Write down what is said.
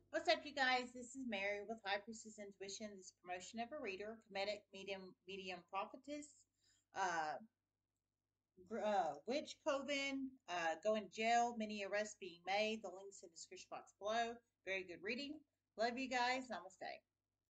What's up, you guys? This is Mary with High Priestess Intuition. This is promotion of a reader, Kemetic medium prophetess, uh, witch Coven, going to jail, many arrests being made. The links in the description box below. Very good reading. Love you guys. Namaste.